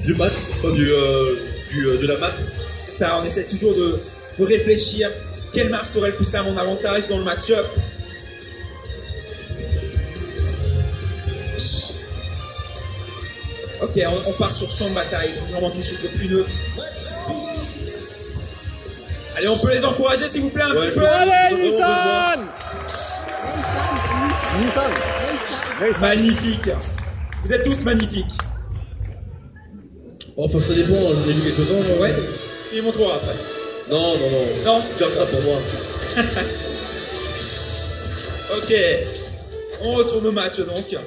du match, enfin de la map. C'est ça, on essaie toujours de réfléchir quelle map serait le plus à mon avantage dans le match-up. Ok, on part sur champ de bataille, vraiment quelque chose de plus neutre. Allez, on peut les encourager s'il vous plaît un petit peu. Allez, Nissan! Magnifique. Vous êtes tous magnifiques. Enfin, ça dépend, j'en ai vu quelques-uns. Ouais, il montrera après. Non. Non. Garde ça pour moi. Ok, on retourne au match donc.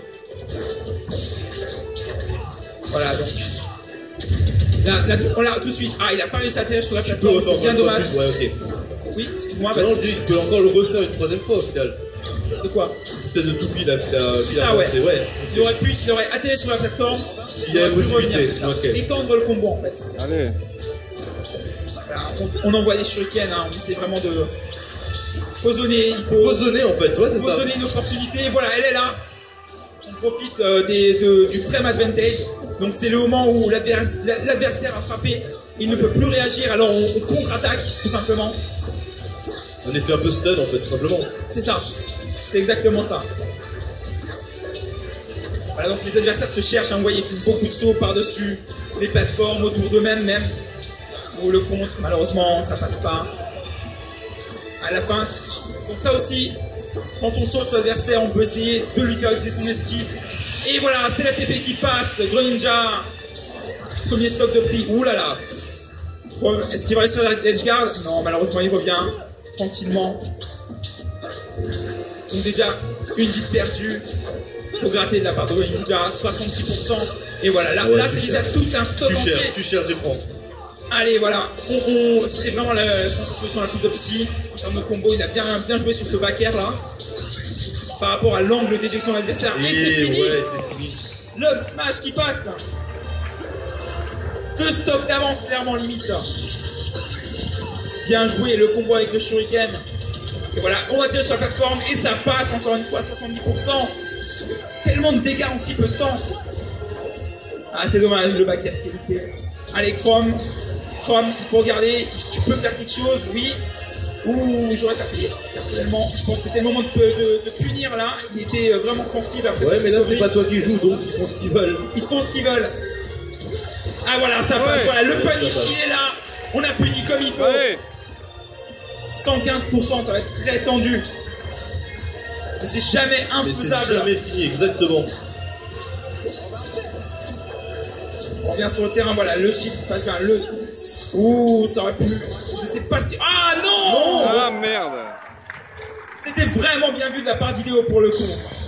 Voilà donc. Là, on l'a tout de suite. Ah, il a pas réussi à atterrir sur la plateforme, c'est bien dommage. Ouais, ok. Oui, excuse-moi. Non, je dis, tu peux encore le refaire une troisième fois au final. De quoi? Une espèce de toupie là, c'est ça, ouais. Il aurait pu, s'il aurait atterri sur la plateforme, il y a la possibilité. Étendre le combo en fait. Allez. Voilà, on envoie des shurikens, hein, on essaie vraiment de. Faut zoner, il faut. Faut zoner en fait, ouais, c'est ça. Faut se donner une opportunité, voilà, elle est là. On profite du frame advantage. Donc c'est le moment où l'adversaire a frappé, il ne peut plus réagir, alors on contre-attaque tout simplement. On est fait un peu stun en fait, tout simplement. C'est ça, c'est exactement ça. Voilà, donc les adversaires se cherchent, hein, vous voyez beaucoup de sauts par-dessus les plateformes, autour d'eux-mêmes même. Ou le contre, malheureusement ça passe pas. À la feinte. Donc ça aussi, quand on saute sur l'adversaire, on peut essayer de lui faire utiliser son esquive. Et voilà, c'est la TP qui passe. Greninja, premier stock de prix. Ouh là là. Est-ce qu'il va rester sur l'edge guard? Non, malheureusement, il revient tranquillement. Donc déjà, une vie perdue. Il faut gratter de la part de Greninja, 66%. Et voilà, là, là c'est déjà tout un stock entier. Tu cherches, je prends. Allez, voilà, c'était vraiment je pense, la solution la plus optique. En termes de combo, il a bien joué sur ce back air là. Par rapport à l'angle d'éjection de l'adversaire. Et c'est fini. Ouais, c'est fini. Love Smash qui passe. 2 stocks d'avance, clairement, limite. Bien joué, le combo avec le Shuriken. Et voilà, on atterrit sur la plateforme et ça passe encore une fois, 70%. Tellement de dégâts en si peu de temps. Ah, c'est dommage, le back air qualité. Allez, Chrome, il faut regarder, tu peux faire quelque chose, oui. Ouh, j'aurais tapé, personnellement. Je pense que c'était le moment de punir là. Il était vraiment sensible après. Ouais, mais là, c'est pas toi qui joues, donc ils font ce qu'ils veulent. Ils font ce qu'ils veulent. Ah voilà, ça passe, voilà, le punish, il est là. On a puni comme il faut. Allez. 115%, ça va être très tendu. Mais c'est jamais infaisable. C'est jamais fini, exactement. On revient sur le terrain, voilà, le chip passe bien, Ouh, ça aurait pu... Je sais pas si... Ah non! Ah merde! C'était vraiment bien vu de la part d'Ideo pour le coup.